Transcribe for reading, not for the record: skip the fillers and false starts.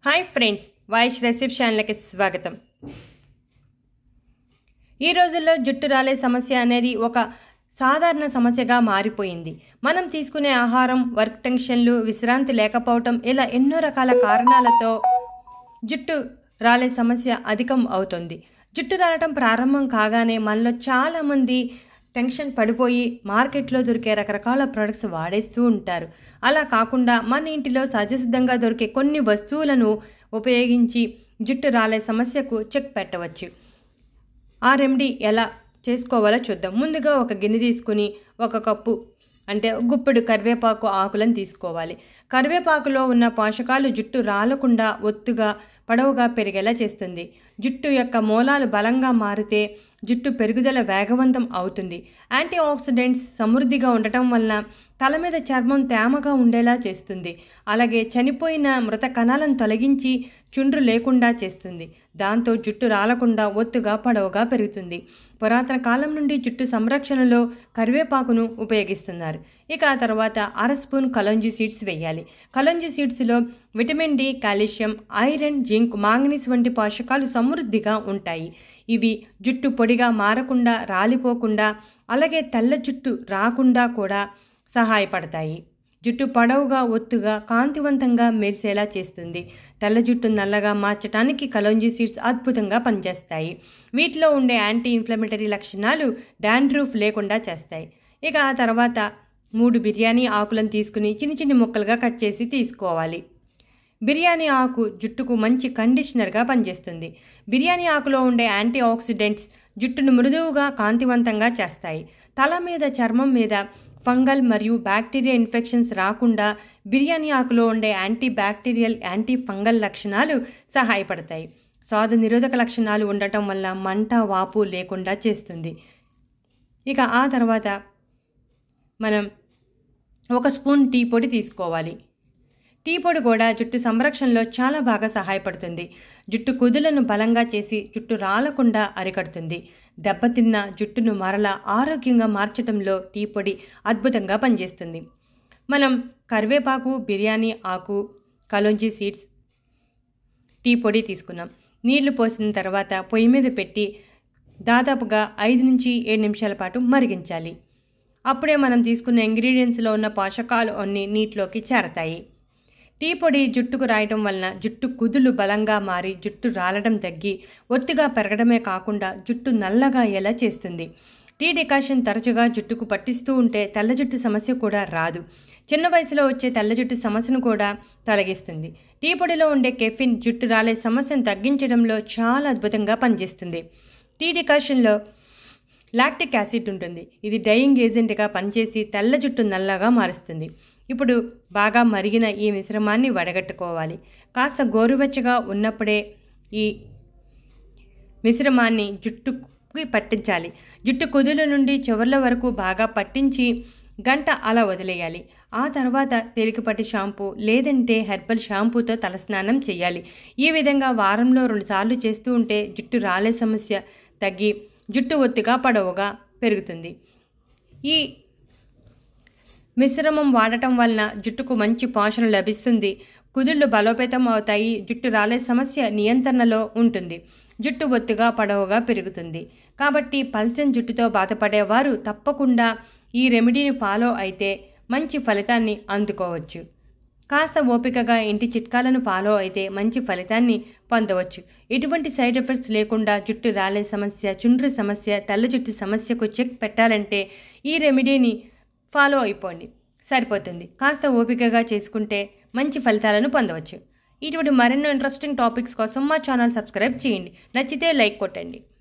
Hi friends, voice recipe ఛానల్కి స్వాగతం. ఈ రోజుల్లో జుట్టు రాలే సమస్య అనేది ఒక సాధారణ సమస్యగా మారిపోయింది. మనం తీసుకునే ఆహారం, వర్క్ టెన్షన్లు, విశ్రాంతి లేకపోవటం ఇలా ఎన్నో రకాల కారణాలతో జుట్టు రాలే సమస్య అధికం అవుతుంది. జుట్టు రాలటం ప్రారంభం కాగానే మనలో చాలామంది టెన్షన్ పడిపోయి మార్కెట్లో దొరికే రకరకాల ప్రొడక్ట్స్ వాడేస్తూ ఉంటారు. అలా కాకుండా మన ఇంటిలో సహజసిద్ధంగా దొరికే కొన్ని వస్తువులను ఉపయోగించి జుట్టు రాలే సమస్యకు చెక్ పెట్టవచ్చు. ఆ రెమెడీ ఎలా చేసుకోవాలో చూద్దాం. ముందుగా ఒక గిన్నె తీసుకుని ఒక కప్పు అంటే గుప్పెడు కరివేపాకు ఆకులను తీసుకోవాలి. కరివేపాకులో ఉన్న పోషకాలు జుట్టు రాలకుండా ఒత్తుగా పొడవుగా పెరిగేలా చేస్తుంది. జుట్టు యొక్క మూలాలు బలంగా మారితే జుట్టు పెరుగుదల వేగవంతం అవుతుంది. యాంటీ ఆక్సిడెంట్స్ సమృద్ధిగా ఉండటం వలన తల మీద చర్మం తేమగా ఉండేలా చేస్తుంది. అలాగే చనిపోయిన మృత కణాలను తొలగించి చుండ్రు లేకుండా చేస్తుంది. దాంతో జుట్టు రాలకుండా ఒత్తుగా పొడవుగా పెరుగుతుంది. పురాతన కాలం నుండి జుట్టు సంరక్షణలో కరివేపాకును ఉపయోగిస్తున్నారు. ఇక ఆ తర్వాత అర స్పూన్ కలంజీ సీడ్స్ వేయాలి. కలంజీ సీడ్స్లో vitamin D, calcium, iron, zinc, manganese వంటి పోషకాలు సమృద్ధిగా ఉంటాయి. ఇవి జుట్టు పొడిగా మారకుండా, రాలిపోకుండా, అలాగే తెల్ల జుట్టు రాకుండా కూడా సహాయపడతాయి. జుట్టు పొడవుగా, ఒత్తుగా, కాంతివంతంగా మెరిసేలా చేస్తుంది. తెల్ల జుట్టు నల్లగా మార్చడానికి కలంజీ సీడ్స్ అద్భుతంగా పనిచేస్తాయి. వీటిలో ఉండే యాంటీ ఇన్ఫ్లమేటరీ లక్షణాలు డాండ్రూఫ్ లేకుండా చేస్తాయి. ఇక ఆ తర్వాత 3 బిర్యానీ ఆకులను తీసుకుని చిన్న చిన్న ముక్కలుగా కట్ చేసి తీసుకోవాలి. బిర్యానీ ఆకు జుట్టుకు మంచి కండిషనర్గా పనిచేస్తుంది. బిర్యానీ ఆకులో ఉండే యాంటీ ఆక్సిడెంట్స్ జుట్టును మృదువుగా, కాంతివంతంగా చేస్తాయి. తల మీద, చర్మం మీద ఫంగల్ మరియు బ్యాక్టీరియా ఇన్ఫెక్షన్స్ రాకుండా బిర్యానీ ఆకులో ఉండే యాంటీ బ్యాక్టీరియల్, యాంటీ ఫంగల్ లక్షణాలు సహాయపడతాయి. స్వాద నిరోధక లక్షణాలు ఉండటం వల్ల మంట, వాపు లేకుండా చేస్తుంది. ఇక ఆ తర్వాత మనం 1 స్పూన్ టీ పొడి తీసుకోవాలి. టీ పొడి కూడా జుట్టు సంరక్షణలో చాలా బాగా సహాయపడుతుంది. జుట్టు కుదులను బలంగా చేసి జుట్టు రాలకుండా అరికడుతుంది. దెబ్బతిన్న జుట్టును మరలా ఆరోగ్యంగా మార్చడంలో టీ పొడి అద్భుతంగా పనిచేస్తుంది. మనం కరివేపాకు, బిర్యానీ ఆకు, కలోంజీ సీడ్స్, టీ పొడి తీసుకున్నాం. నీళ్లు పోసిన తర్వాత పొయ్యి మీద పెట్టి దాదాపుగా 5 నుంచి 7 నిమిషాల పాటు మరిగించాలి. అప్పుడే మనం తీసుకున్న ఇంగ్రీడియంట్స్లో ఉన్న పోషకాలు అన్నీ నీటిలోకి చేరతాయి. టీ పొడి జుట్టుకు రాయటం వలన జుట్టు కుదులు బలంగా మారి జుట్టు రాలడం తగ్గి ఒత్తుగా పెరగడమే కాకుండా జుట్టు నల్లగా అయ్యేలా చేస్తుంది. టీ డికాషన్ తరచుగా జుట్టుకు పట్టిస్తూ ఉంటే తెల్ల జుట్టు సమస్య కూడా రాదు. చిన్న వయసులో వచ్చే తెల్ల జుట్టు సమస్యను కూడా తొలగిస్తుంది. టీ పొడిలో ఉండే కెఫిన్ జుట్టు రాలే సమస్యను తగ్గించడంలో చాలా అద్భుతంగా పనిచేస్తుంది. టీ డికాషన్లో లాక్టిక్ యాసిడ్ ఉంటుంది. ఇది డైయింగ్ ఏజెంట్గా పనిచేసి తెల్ల జుట్టు నల్లగా మారుస్తుంది. ఇప్పుడు బాగా మరిగిన ఈ మిశ్రమాన్ని వడగట్టుకోవాలి. కాస్త గోరువెచ్చగా ఉన్నప్పుడే ఈ మిశ్రమాన్ని జుట్టుకి పట్టించాలి. జుట్టు కుదుల నుండి చివర్ల వరకు బాగా పట్టించి గంట అలా వదిలేయాలి. ఆ తర్వాత తేలికపాటి షాంపూ లేదంటే హెర్బల్ షాంపూతో తలస్నానం చేయాలి. ఈ విధంగా వారంలో 2 సార్లు చేస్తూ ఉంటే జుట్టు రాలే సమస్య తగ్గి జుట్టు ఒత్తుగా, పొడవుగా పెరుగుతుంది. ఈ మిశ్రమం వాడటం వలన జుట్టుకు మంచి పోషణ లభిస్తుంది. కుదుళ్ళు బలోపేతం అవుతాయి. జుట్టు రాలే సమస్య నియంత్రణలో ఉంటుంది. జుట్టు ఒత్తుగా, పొడవుగా పెరుగుతుంది. కాబట్టి పల్చని జుట్టుతో బాధపడేవారు తప్పకుండా ఈ రెమెడీని ఫాలో అయితే మంచి ఫలితాన్ని అందుకోవచ్చు. కాస్త ఓపికగా ఇంటి చిట్కాలను ఫాలో అయితే మంచి ఫలితాన్ని పొందవచ్చు. ఎటువంటి సైడ్ ఎఫెక్ట్స్ లేకుండా జుట్టు రాలే సమస్య, చుండ్రు సమస్య, తెల్ల జుట్టు సమస్యకు చెక్ పెట్టాలంటే ఈ రెమెడీని ఫాలో అయిపోండి, సరిపోతుంది. కాస్త ఓపికగా చేసుకుంటే మంచి ఫలితాలను పొందవచ్చు. ఇటువంటి మరెన్నో ఇంట్రెస్టింగ్ టాపిక్స్ కోసం మా ఛానల్ సబ్స్క్రైబ్ చేయండి. నచ్చితే లైక్ కొట్టండి.